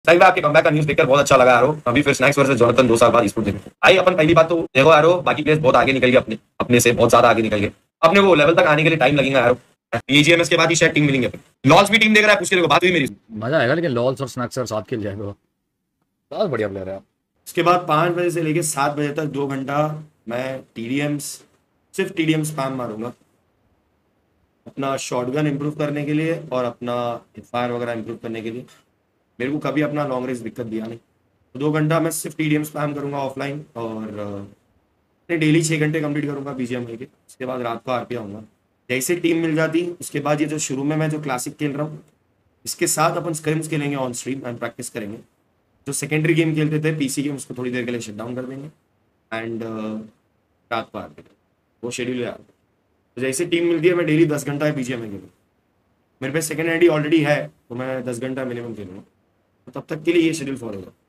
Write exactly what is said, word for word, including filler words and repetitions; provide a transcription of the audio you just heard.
सही में आपके कमबैक का न्यूज़ देखकर बहुत अच्छा लगा यारो। अभी फिर स्नैक्स वर्सेस जोनाथन दो साल बाद स्पोर्ट देखें। आई अपन पहली बात तो देखो यारो, बाकी प्लेयर्स बहुत आगे निकल गए, अपने अपने से बहुत ज्यादा आगे निकल गए। अपने वो लेवल तक आने के लिए टाइम लगेगा यारो। एजीएमएस के बाद ही शायद टीम मिलेंगे अपन। लॉन्च भी टीम देख रहा है, पूछ के देखो, बात हुई मेरी। मजा आएगा, लेकिन लॉल्स और स्नैक्सर साथ खेल जाएगा। बहुत बढ़िया प्लेयर है। उसके बाद पाँच बजे से लेके सात बजे तक दो घंटा मैं टीडीएम्स, सिर्फ टीडीएम स्पैम मारूंगा अपना शॉटगन इंप्रूव करने के लिए और अपना फायर वगैरह इंप्रूव करने के लिए। मेरे को कभी अपना लॉन्ग रेंज दिक्कत दिया नहीं। तो दो घंटा मैं सिर्फ टीडीएम स्पैम करूंगा ऑफलाइन, और अपने डेली छः घंटे कंप्लीट करूंगा बीजीएम के। उसके बाद रात को आरपी आऊँगा। जैसे टीम मिल जाती उसके बाद ये जो शुरू में मैं जो क्लासिक खेल रहा हूँ, इसके साथ अपन स्क्रिम्स खेलेंगे ऑन स्ट्रीम एंड प्रैक्टिस करेंगे। जो सेकेंडरी गेम खेलते थे पीसी गेम, उसको थोड़ी देर के लिए शट डाउन कर देंगे एंड रात को आरपी, वो शेड्यूल है यार। तो जैसे टीम मिलती है मैं डेली दस घंटा बीजीएम में खेलूँ। मेरे पे सेकेंड आईडी ऑलरेडी है, तो मैं दस घंटा मिनिमम खेलूँगा। तो तब तक के लिए ये शेड्यूल फॉलो होगा।